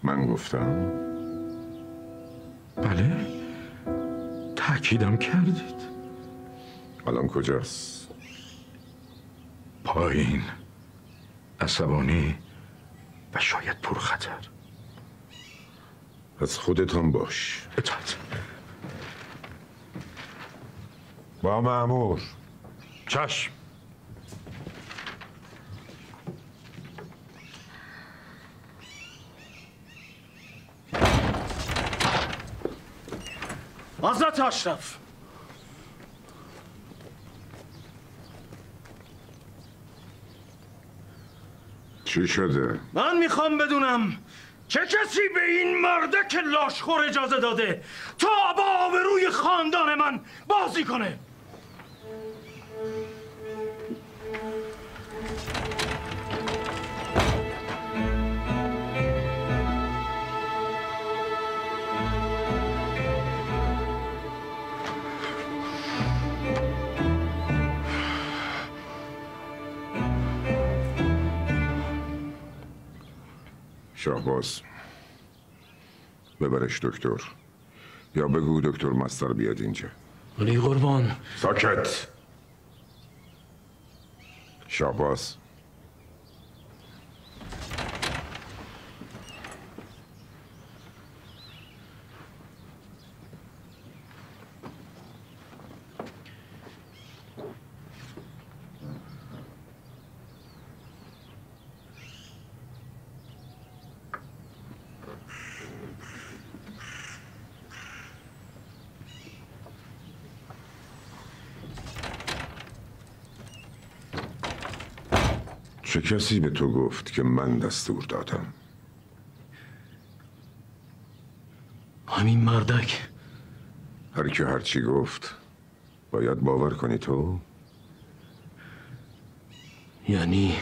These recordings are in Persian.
من گفتم؟ بله، تأکیدم کردید. الان کجاست؟ پایین، عصبانی و شاید پرخطر. از خودتان باش. اطاعت. با مأمور. چشم. حضرت اشرف، چی شده؟ من میخوام بدونم چه کسی به این مردک لاشخور اجازه داده تا با آبروی خاندان من بازی کنه؟ شاهباز، ببرش دکتر، یا بگو دکتر مستر بیاد اینجا. علی قربان. ساکت. شاهباز، چه کسی به تو گفت که من دستور دادم؟ همین مردک. هر کی هر چی گفت باید باور کنی تو؟ یعنی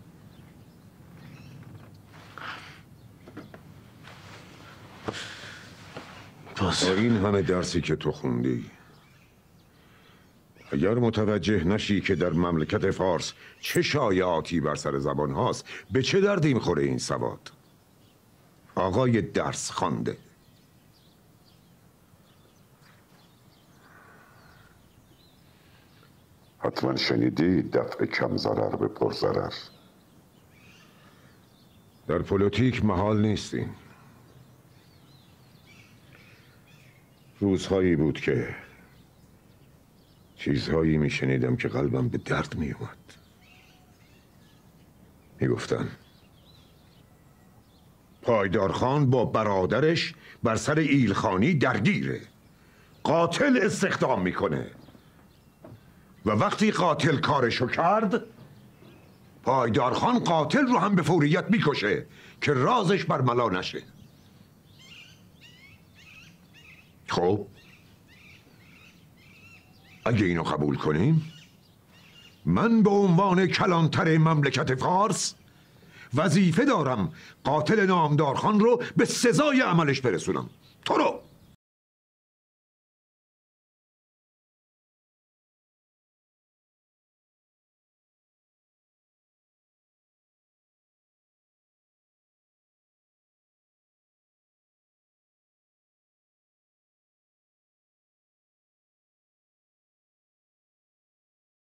پس این همه درسی که تو خوندی، اگر متوجه نشی که در مملکت فارس چه شایعاتی بر سر زبان هاست، به چه دردی میخوره این سواد؟ آقای درس خوانده. حتما شنیدی دفع کم ضرر به پر ضرر. در پلیتیک محال نیستیم. روزهایی بود که چیزهایی میشنیدم که قلبم به درد میومد. میگفتن پایدارخان با برادرش بر سر ایلخانی درگیره، قاتل استخدام میکنه و وقتی قاتل کارشو کرد، پایدارخان قاتل رو هم به فوریت میکشه که رازش برملا نشه. خب اگه اینو قبول کنیم، من به عنوان کلانتر مملکت فارس وظیفه دارم قاتل نامدارخان رو به سزای عملش برسونم. تو رو